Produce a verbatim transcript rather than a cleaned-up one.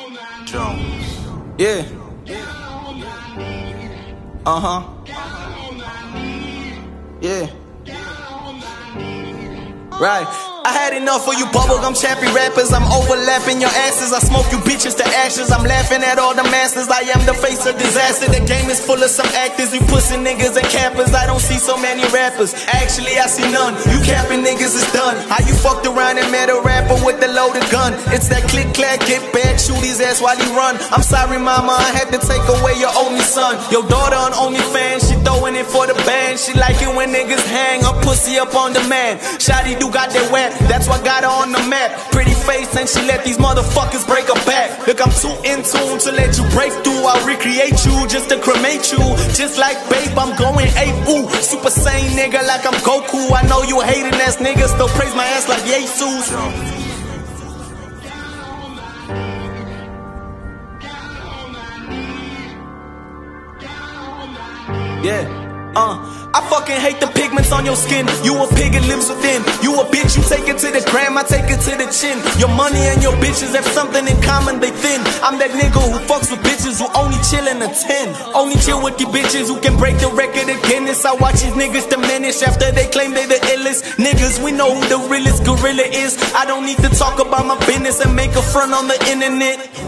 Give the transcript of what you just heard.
Jones. Yeah. Uh-huh. Yeah. Right. I had enough of you bubblegum chappy rappers. I'm overlapping your asses. I smoke you bitches to ashes. I'm laughing at all the masters. I am the face of disaster. The game is full of some actors. You pussy niggas and cappers. I don't see so many rappers. Actually, I see none. You capping niggas is done. How you fucked around and met a rapper with the loaded gun? It's that click clack, get back, shoot his ass while he run. I'm sorry, mama, I had to take away your only son. Your daughter on OnlyFans, she throwing it for the band. She like it when niggas hang. A pussy up on demand. Shawty do got that wet. That's what got her on the map. Pretty face and she let these motherfuckers break her back. Look, I'm too in tune to let you break through. I'll recreate you just to cremate you. Just like babe, I'm going ape. Ooh, Super Saiyan nigga like I'm Goku. I know you hating ass niggas, still praise my ass like Jesus. Yeah. Uh, I fucking hate the pigments on your skin. You a pig and lives within. You a bitch, you take it to the gram, I take it to the chin. Your money and your bitches have something in common, they thin. I'm that nigga who fucks with bitches who only chill in a ten. Only chill with the bitches who can break the record of Guinness. I watch these niggas diminish after they claim they the illest. Niggas, we know who the realest gorilla is. I don't need to talk about my business and make a front on the internet.